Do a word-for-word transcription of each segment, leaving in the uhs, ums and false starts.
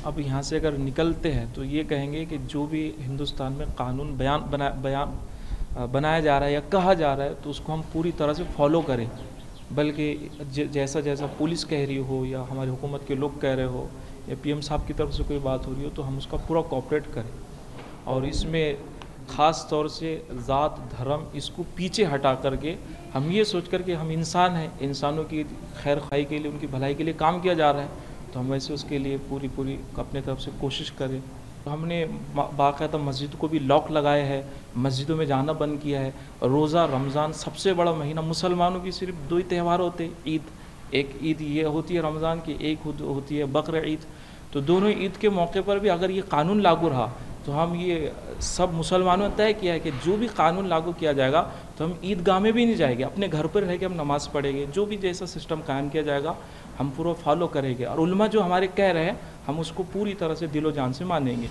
अब यहाँ से अगर निकलते हैं तो ये कहेंगे कि जो भी हिंदुस्तान में कानून बयान बना बयान अ, बनाया जा रहा है या कहा जा रहा है तो उसको हम पूरी तरह से फॉलो करें। बल्कि ज- जैसा जैसा पुलिस कह रही हो या हमारी हुकूमत के लोग कह रहे हो या पीएम साहब की तरफ से कोई बात हो रही हो तो हम उसका पूरा कोऑपरेट करें। और इसमें ख़ास तौर से ज़ात धर्म इसको पीछे हटा करके हम ये सोच कर के हम इंसान हैं, इंसानों की खैर खाई के लिए, उनकी भलाई के लिए काम किया जा रहा है, तो हम वैसे उसके लिए पूरी पूरी अपने तरफ से कोशिश करें। तो हमने बा- बाकायदा मस्जिद को भी लॉक लगाए है, मस्जिदों में जाना बंद किया है। रोज़ा रमज़ान सबसे बड़ा महीना, मुसलमानों की सिर्फ दो ही त्यौहार होते हैं, ईद, एक ईद ये होती है रमज़ान की, एक होत- होती है बकर ईद। तो दोनों ईद के मौके पर भी अगर ये कानून लागू रहा तो हम ये सब मुसलमानों ने तय किया है कि जो भी कानून लागू किया जाएगा तो हम ईदगाह में भी नहीं जाएंगे, अपने घर पर रह के हम नमाज़ पढ़ेंगे। जो भी जैसा सिस्टम कायम किया जाएगा हम पूरा फॉलो करेंगे, और उलमा जो हमारे कह रहे हैं हम उसको पूरी तरह से दिलो जान से मानेंगे।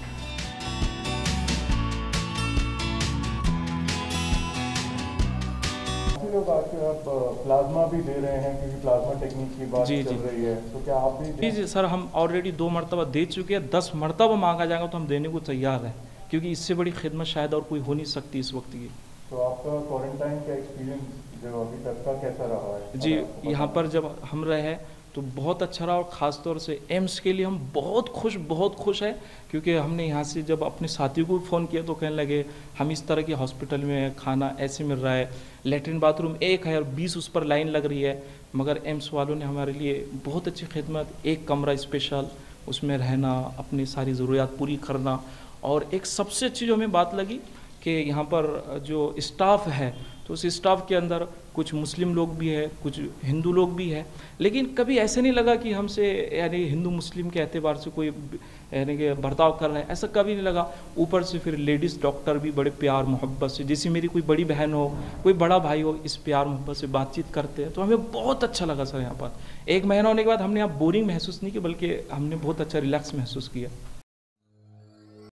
काफी लोग आजकल आप प्लाज्मा भी दे रहे हैं क्योंकि प्लाज्मा टेक्निक की बात जी चल जी रही है, तो क्या आप भी जी जी सर, हम ऑलरेडी दो मरतबा दे चुके हैं, दस मरतबा मांगा जाएगा तो हम देने को तैयार हैं, क्योंकि इससे बड़ी खिदमत शायद और कोई हो नहीं सकती इस वक्त की। तो आपका क्वारंटाइन का एक्सपीरियंस जो अभी तक का कैसा रहा है? जी, अगर आपको यहाँ पता पर जब हम रहे तो बहुत अच्छा रहा, और ख़ास तौर से एम्स के लिए हम बहुत खुश बहुत खुश हैं, क्योंकि हमने यहाँ से जब अपने साथियों को फ़ोन किया तो कहने लगे हम इस तरह के हॉस्पिटल में हैं, खाना ऐसे मिल रहा है, लेटरिन बाथरूम एक है और बीस उस पर लाइन लग रही है, मगर एम्स वालों ने हमारे लिए बहुत अच्छी खिदमत, एक कमरा स्पेशल, उसमें रहना, अपनी सारी ज़रूरियात पूरी करना। और एक सबसे अच्छी जो हमें बात लगी कि यहाँ पर जो स्टाफ है तो उस स्टाफ के अंदर कुछ मुस्लिम लोग भी है, कुछ हिंदू लोग भी है, लेकिन कभी ऐसे नहीं लगा कि हमसे यानी हिंदू मुस्लिम के एतबार से कोई यानी कि बर्ताव कर रहे हैं, ऐसा कभी नहीं लगा। ऊपर से फिर लेडीज़ डॉक्टर भी बड़े प्यार मोहब्बत से, जैसे मेरी कोई बड़ी बहन हो, कोई बड़ा भाई हो, इस प्यार मोहब्बत से बातचीत करते हैं, तो हमें बहुत अच्छा लगा सर। यहाँ पर एक महीना होने के बाद हमने यहाँ बोरिंग महसूस नहीं किया, बल्कि हमने बहुत अच्छा रिलैक्स महसूस किया।